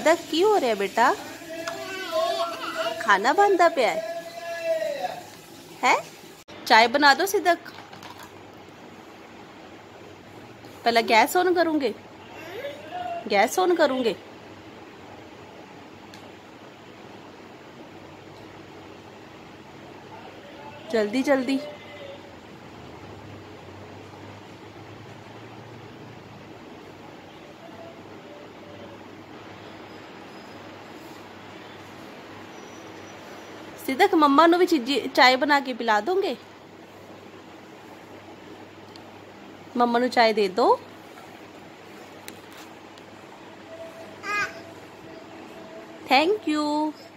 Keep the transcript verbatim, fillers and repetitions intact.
सिद्धक की हो रहा है बेटा? खाना बनता पे है, है? चाय बना दो सिद्धक। पहले गैस ऑन करूंगे, गैस ऑन करूंगे। जल्दी जल्दी। सिद्धक मम्मा नु भी चीजी चाय बना के पिला दोगे? मम्मा नु चाय दे दो। Thank you.